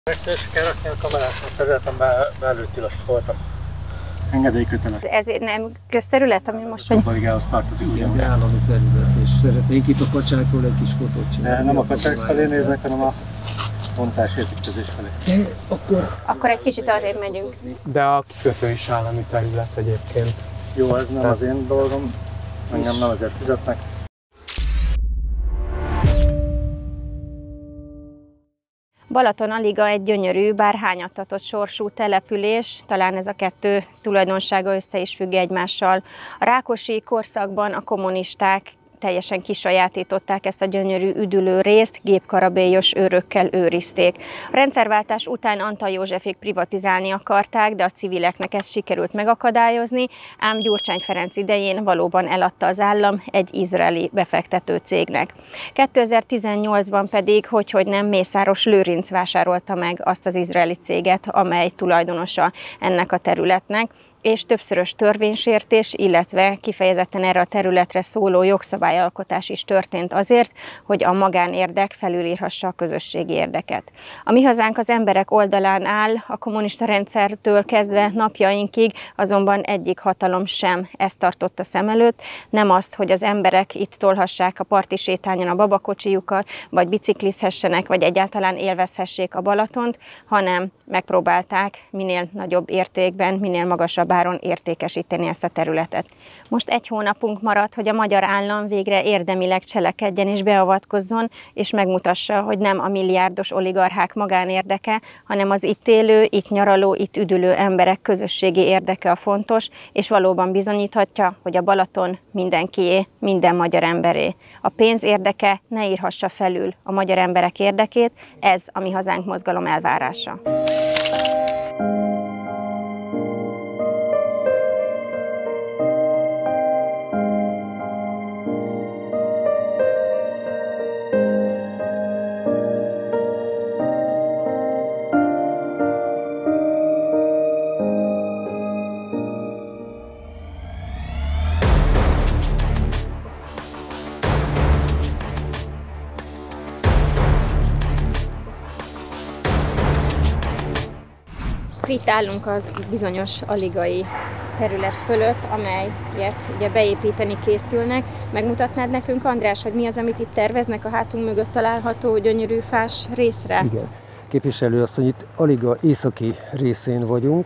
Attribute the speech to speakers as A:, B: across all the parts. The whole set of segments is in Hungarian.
A: És kell rakni a kamerát, a területen belőtt voltam. Engedélykötelet.
B: Ez nem közterület, ami most vagy?
A: Szabadligához tartozik.
C: Igen, de állami terület, és szeretnénk itt a kacsákról egy kis fotót csinálni.
A: De nem a kacsák felé néznek, hanem a bontásépítkezés felé.
B: Akkor egy kicsit arrébb megyünk.
D: De a kikötő is állami terület egyébként.
A: Jó, ez nem az én dolgom, engem nem azért fizetnek.
B: Balaton-Aliga egy gyönyörű, bár hányattatott sorsú település, talán ez a kettő tulajdonsága össze is függ egymással. A rákosi korszakban a kommunisták teljesen kisajátították ezt a gyönyörű üdülő részt, gépkarabélyos őrökkel őrizték. A rendszerváltás után Antall Józsefék privatizálni akarták, de a civileknek ezt sikerült megakadályozni, ám Gyurcsány Ferenc idején valóban eladta az állam egy izraeli befektető cégnek. 2018-ban pedig, hogy nem, Mészáros Lőrinc vásárolta meg azt az izraeli céget, amely tulajdonosa ennek a területnek, és többszörös törvénysértés, illetve kifejezetten erre a területre szóló jogszabályalkotás is történt azért, hogy a magánérdek felülírhassa a közösségi érdeket. A Mi Hazánk az emberek oldalán áll, a kommunista rendszertől kezdve napjainkig azonban egyik hatalom sem ezt tartotta szem előtt, nem azt, hogy az emberek itt tolhassák a parti sétányon a babakocsijukat, vagy biciklizhessenek, vagy egyáltalán élvezhessék a Balatont, hanem megpróbálták minél nagyobb értékben, minél magasabb áron értékesíteni ezt a területet. Most egy hónapunk maradt, hogy a magyar állam végre érdemileg cselekedjen és beavatkozzon, és megmutassa, hogy nem a milliárdos oligarchák magánérdeke, hanem az itt élő, itt nyaraló, itt üdülő emberek közösségi érdeke a fontos, és valóban bizonyíthatja, hogy a Balaton mindenkié, minden magyar emberé. A pénz érdeke ne írhassa felül a magyar emberek érdekét, ez a Mi Hazánk mozgalom elvárása. Itt állunk az bizonyos aligai terület fölött, amelyet ugye beépíteni készülnek. Megmutatnád nekünk, András, hogy mi az, amit itt terveznek a hátunk mögött található gyönyörű fás részre?
C: Igen. Képviselő asszony, itt Aliga északi részén vagyunk,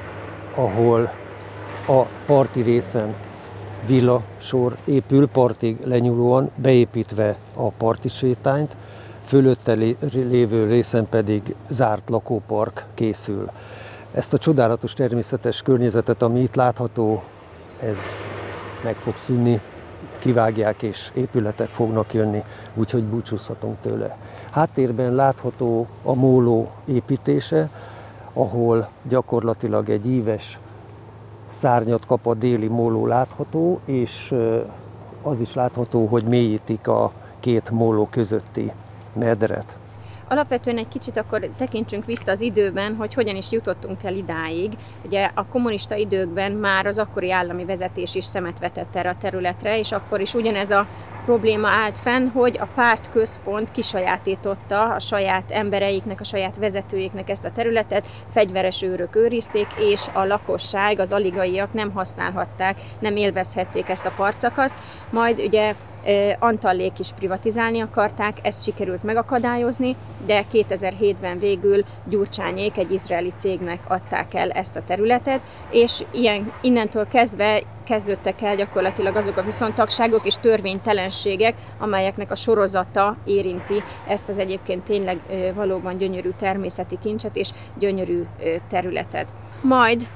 C: ahol a parti részen villasor épül, partig lenyúlóan, beépítve a parti sétányt, fölötte lévő részen pedig zárt lakópark készül. Ezt a csodálatos természetes környezetet, ami itt látható, ez meg fog szűnni, kivágják és épületek fognak jönni, úgyhogy búcsúzhatunk tőle. Háttérben látható a móló építése, ahol gyakorlatilag egy íves szárnyat kap a déli móló látható, és az is látható, hogy mélyítik a két móló közötti medret.
B: Alapvetően egy kicsit akkor tekintsünk vissza az időben, hogy hogyan is jutottunk el idáig. Ugye a kommunista időkben már az akkori állami vezetés is szemet vetett erre a területre, és akkor is ugyanez a probléma állt fenn, hogy a pártközpont kisajátította a saját embereiknek, a saját vezetőiknek ezt a területet, fegyveres őrök őrizték, és a lakosság, az aligaiak nem használhatták, nem élvezhették ezt a partszakaszt. Majd ugye Antallék is privatizálni akarták, ezt sikerült megakadályozni, de 2007-ben végül Gyurcsányék egy izraeli cégnek adták el ezt a területet, és innentől kezdve kezdődtek el gyakorlatilag azok a viszontagságok és törvénytelenségek, amelyeknek a sorozata érinti ezt az egyébként tényleg valóban gyönyörű természeti kincset és gyönyörű területet. Majd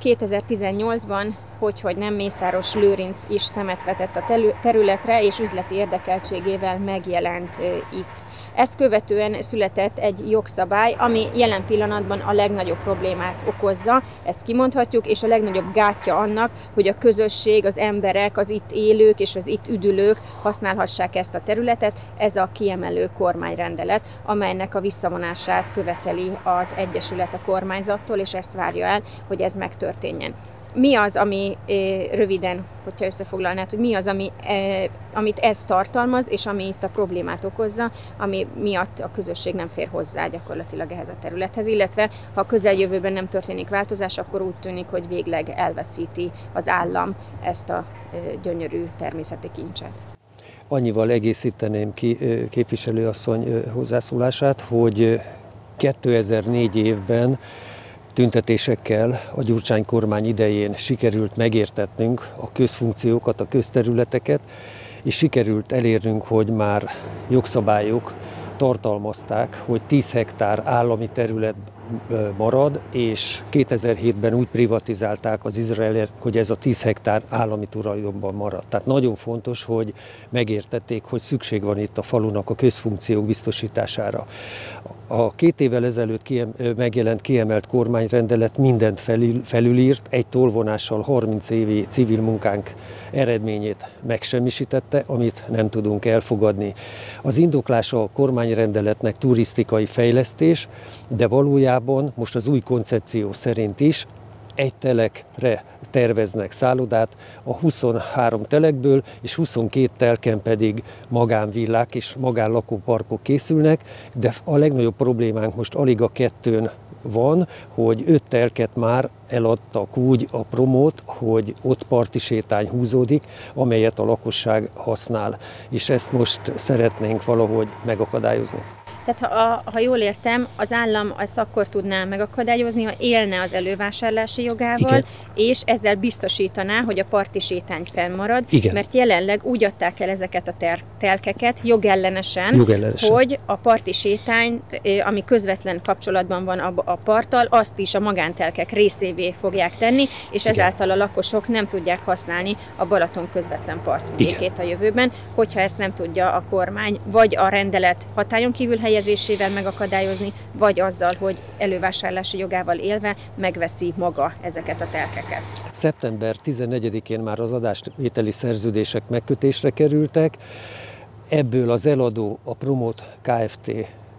B: 2018-ban hogy nem, Mészáros Lőrinc is szemet vetett a területre, és üzleti érdekeltségével megjelent itt. Ezt követően született egy jogszabály, ami jelen pillanatban a legnagyobb problémát okozza, ezt kimondhatjuk, és a legnagyobb gátja annak, hogy a közösség, az emberek, az itt élők és az itt üdülők használhassák ezt a területet. Ez a kiemelő kormányrendelet, amelynek a visszavonását követeli az Egyesület a kormányzattól, és ezt várja el, hogy ez megtörténjen. Mi az, ami röviden, hogyha összefoglalnád, hogy mi az, amit ez tartalmaz, és ami itt a problémát okozza, ami miatt a közösség nem fér hozzá gyakorlatilag ehhez a területhez, illetve ha a közeljövőben nem történik változás, akkor úgy tűnik, hogy végleg elveszíti az állam ezt a gyönyörű természeti kincset.
C: Annyival egészíteném ki képviselőasszony hozzászólását, hogy 2004 évben tüntetésekkel a Gyurcsány kormány idején sikerült megértetnünk a közfunkciókat, a közterületeket, és sikerült elérnünk, hogy már jogszabályok tartalmazták, hogy 10 hektár állami terület marad, és 2007-ben úgy privatizálták az izraeliek, hogy ez a 10 hektár állami tulajdonban marad. Tehát nagyon fontos, hogy megértették, hogy szükség van itt a falunak a közfunkciók biztosítására. A 2 évvel ezelőtt megjelent kiemelt kormányrendelet mindent felülírt, egy tolvonással 30 évi civil munkánk eredményét megsemmisítette, amit nem tudunk elfogadni. Az indoklása a kormányrendeletnek turisztikai fejlesztés, de valójában most az új koncepció szerint is egy telekre terveznek szállodát, a 23 telekből és 22 telken pedig magánvillák és magánlakóparkok készülnek, de a legnagyobb problémánk most alig a 2-n van, hogy 5 telket már eladtak úgy a promót, hogy ott parti sétány húzódik, amelyet a lakosság használ, és ezt most szeretnénk valahogy megakadályozni.
B: Tehát ha jól értem, az állam ezt akkor tudná megakadályozni, ha élne az elővásárlási jogával, igen, és ezzel biztosítaná, hogy a parti sétány fennmarad, igen, mert jelenleg úgy adták el ezeket a telkeket jogellenesen, hogy a parti sétányt, ami közvetlen kapcsolatban van a parttal, azt is a magántelkek részévé fogják tenni, és ezáltal a lakosok nem tudják használni a Balaton közvetlen partvidékét a jövőben, hogyha ezt nem tudja a kormány, vagy a rendelet hatályon kívül helyezésével megakadályozni, vagy azzal, hogy elővásárlási jogával élve megveszi maga ezeket a telkeket.
C: Szeptember 14-én már az adásvételi szerződések megkötésre kerültek. Ebből az eladó, a Promot Kft.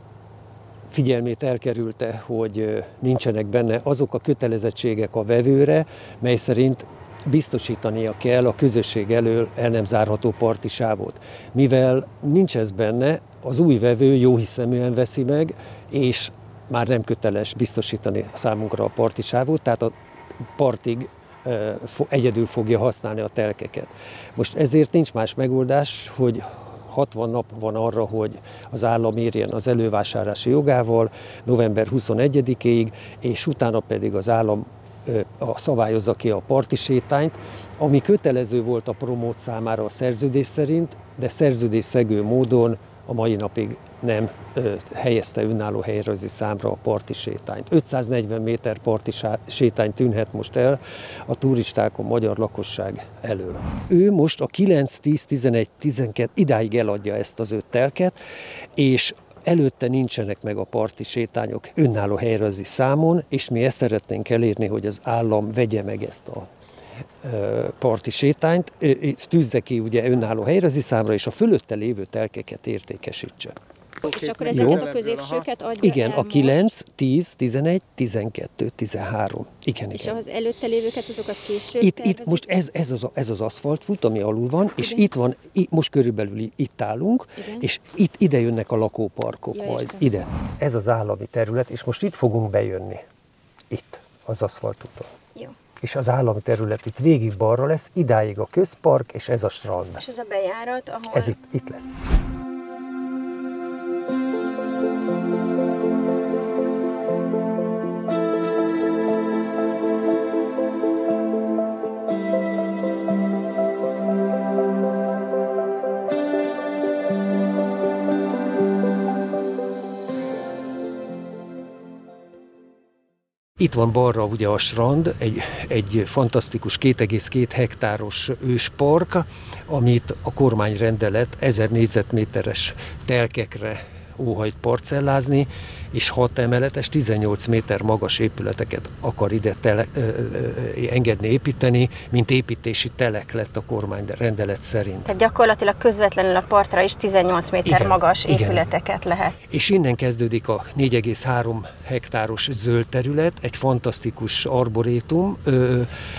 C: Figyelmét elkerülte, hogy nincsenek benne azok a kötelezettségek a vevőre, mely szerint biztosítania kell a közösség elől el nem zárható parti sávot. Mivel nincs ez benne, az új vevő jóhiszeműen veszi meg, és már nem köteles biztosítani számunkra a parti sávot, tehát a partig egyedül fogja használni a telkeket. Most ezért nincs más megoldás, hogy 60 nap van arra, hogy az állam érjen az elővásárlási jogával november 21-ig, és utána pedig az állam szabályozza ki a parti sétányt, ami kötelező volt a promót számára a szerződés szerint, de szerződésszegő módon a mai napig nem helyezte önálló helyrajzi számra a parti sétányt. 540 méter parti sétány tűnhet most el a turistákon, magyar lakosság elől. Ő most a 9, 10, 11, 12 idáig eladja ezt az 5 telket, és előtte nincsenek meg a parti sétányok önálló helyrajzi számon, és mi ezt szeretnénk elérni, hogy az állam vegye meg ezt a parti sétányt, tűzze ki ugye önálló helyrajzi számra, és a fölötte lévő telkeket értékesítse.
B: És akkor ezeket a középsőket adja
C: igen, a 9, 10, 11, 12, 13. Igen,
B: és
C: igen.
B: az előtte lévőket, azokat később
C: itt most ez az aszfaltfut, ami alul van, és itt van, most körülbelül itt állunk, igen, és ide jönnek a lakóparkok majd, ide. Ez az állami terület, és most itt fogunk bejönni. Itt, az aszfaltúton.
B: Jó.
C: És az állami terület itt végig balra lesz, idáig a közpark, és ez a strand.
B: És ez a bejárat, ahol...
C: Ez itt lesz. Itt van balra ugye a strand, egy fantasztikus 2,2 hektáros őspark, amit a kormányrendelet 1000 négyzetméteres telkekre óhajt parcellázni, és 6 emeletes, 18 méter magas épületeket akar ide engedni építeni, mint építési telek lett a kormányrendelet szerint.
B: Tehát gyakorlatilag közvetlenül a partra is 18 méter magas épületeket lehet.
C: És innen kezdődik a 4,3 hektáros zöld terület, egy fantasztikus arborétum,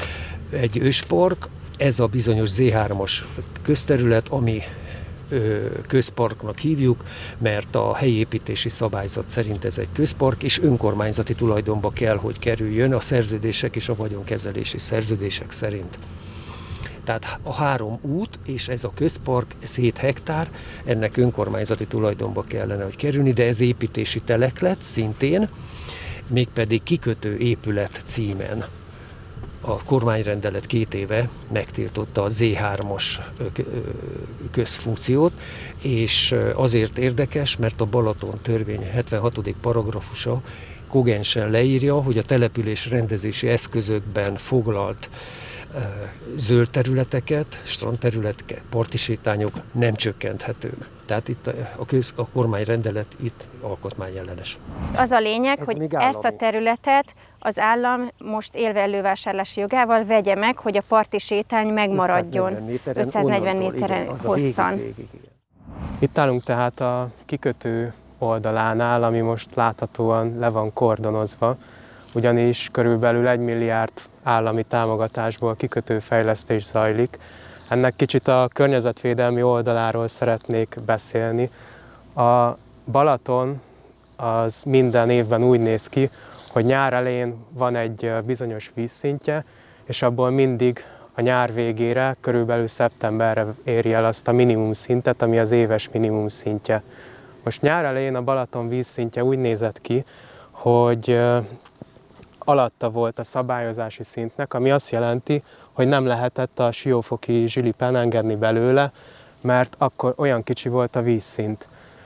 C: egy őspark, ez a bizonyos Z3-as közterület, ami közparknak hívjuk, mert a helyi építési szabályzat szerint ez egy közpark, és önkormányzati tulajdonba kell, hogy kerüljön a szerződések és a vagyonkezelési szerződések szerint. Tehát a 3 út és ez a közpark, ez 7 hektár, ennek önkormányzati tulajdonba kellene, hogy kerülni, de ez építési telek lett szintén, mégpedig kikötő épület címen. A kormányrendelet 2 éve megtiltotta a Z3-as közfunkciót, és azért érdekes, mert a Balaton törvény 76. paragrafusa kogensen leírja, hogy a település rendezési eszközökben foglalt zöld területeket, strandterületeket, parti sétányok nem csökkenthetők. Tehát itt a kormányrendelet itt alkotmányellenes.
B: Az a lényeg, hogy ezt a területet az állam most élve elővásárlási jogával vegye meg, hogy a parti sétány megmaradjon 540 méteren hosszan.
D: Itt állunk tehát a kikötő oldalánál, ami most láthatóan le van kordonozva, ugyanis körülbelül 1 milliárd állami támogatásból kikötőfejlesztés zajlik. Ennek kicsit a környezetvédelmi oldaláról szeretnék beszélni. A Balaton az minden évben úgy néz ki, hogy nyár elején van egy bizonyos vízszintje, és abból mindig a nyár végére, körülbelül szeptemberre éri el azt a minimum szintet, ami az éves minimum szintje. Most nyár elején a Balaton vízszintje úgy nézett ki, hogy alatta volt a szabályozási szintnek, ami azt jelenti, hogy nem lehetett a Siófoki zsilipen engedni belőle, mert akkor olyan kicsi volt a vízszint.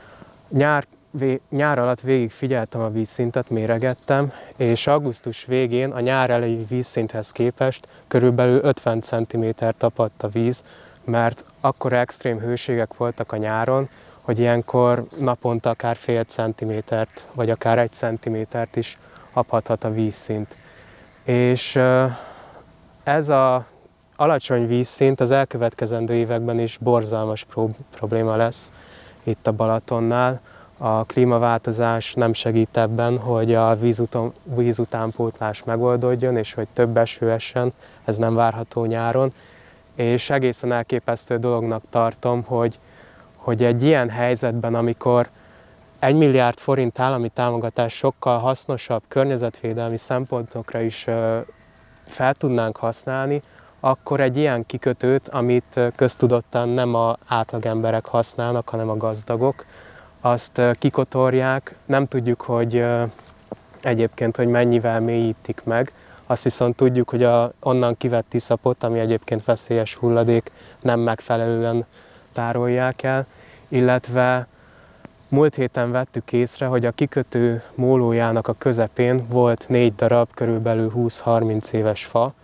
D: Nyár alatt végig figyeltem a vízszintet, méregettem, és augusztus végén a nyár elejé vízszinthez képest körülbelül 50 cm-t apadt a víz, mert akkora extrém hőségek voltak a nyáron, hogy ilyenkor naponta akár fél centimétert, vagy akár 1 centimétert is apadhat a vízszint. És ez az alacsony vízszint az elkövetkezendő években is borzalmas probléma lesz itt a Balatonnál. A klímaváltozás nem segít ebben, hogy a vízutánpótlás megoldódjon, és hogy több eső essen, ez nem várható nyáron. És egészen elképesztő dolognak tartom, hogy egy ilyen helyzetben, amikor 1 milliárd forint állami támogatás sokkal hasznosabb környezetvédelmi szempontokra is fel tudnánk használni, akkor egy ilyen kikötőt, amit köztudottan nem az átlagemberek használnak, hanem a gazdagok, azt kikotorják. Nem tudjuk, hogy egyébként, hogy mennyivel mélyítik meg. Azt viszont tudjuk, hogy onnan kivett iszapot, ami egyébként veszélyes hulladék, nem megfelelően tárolják el, illetve múlt héten vettük észre, hogy a kikötő mólójának a közepén volt 4 darab, körülbelül 20-30 éves fa.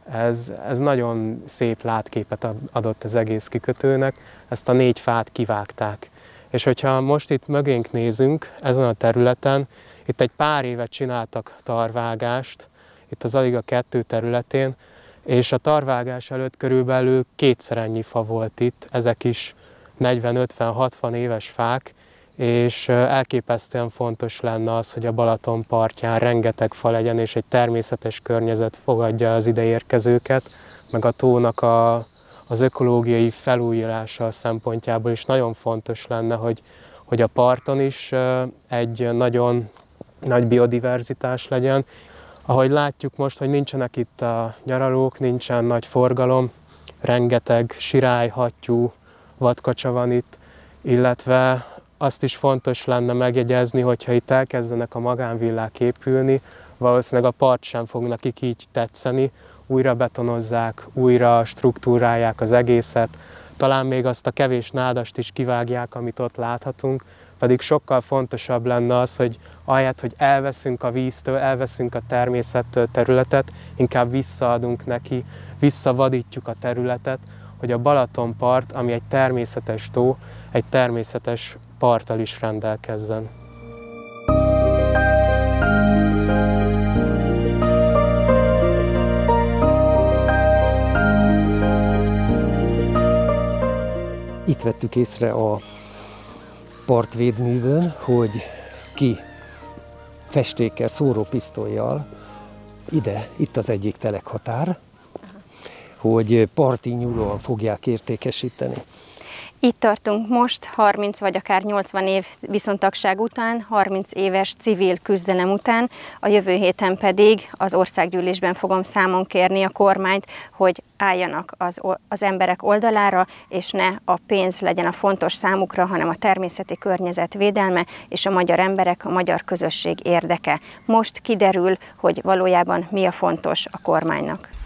D: Ez nagyon szép látképet adott az egész kikötőnek, ezt a 4 fát kivágták. És hogyha most itt mögénk nézünk, ezen a területen, itt egy pár évet csináltak tarvágást, itt az Aliga 2 területén, és a tarvágás előtt körülbelül 2-szer ennyi fa volt itt, ezek is 40-50-60 éves fák, és elképesztően fontos lenne az, hogy a Balaton partján rengeteg fa legyen, és egy természetes környezet fogadja az ideérkezőket, meg a tónak az ökológiai felújítása szempontjából is nagyon fontos lenne, hogy a parton is egy nagyon nagy biodiverzitás legyen. Ahogy látjuk most, hogy nincsenek itt a nyaralók, nincsen nagy forgalom, rengeteg sirály, hattyú, vadkacsa van itt, illetve azt is fontos lenne megjegyezni, hogyha itt elkezdenek a magánvillák épülni, valószínűleg a part sem fog nekik így tetszeni, újra betonozzák, újra struktúrálják az egészet, talán még azt a kevés nádast is kivágják, amit ott láthatunk, pedig sokkal fontosabb lenne az, hogy ahelyett, hogy elveszünk a víztől, elveszünk a természettől területet, inkább visszaadunk neki, visszavadítjuk a területet, hogy a Balatonpart, ami egy természetes tó, egy természetes parttal is rendelkezzen.
C: Itt vettük észre a partvédművön, hogy ki festékkel, szórópisztollyal itt az egyik telekhatár, hogy parti nyúlóan fogják értékesíteni.
B: Itt tartunk most, 30 vagy akár 80 év viszontagság után, 30 éves civil küzdelem után, a jövő héten pedig az országgyűlésben fogom számon kérni a kormányt, hogy álljanak az emberek oldalára, és ne a pénz legyen a fontos számukra, hanem a természeti környezet védelme és a magyar emberek, a magyar közösség érdeke. Most kiderül, hogy valójában mi a fontos a kormánynak.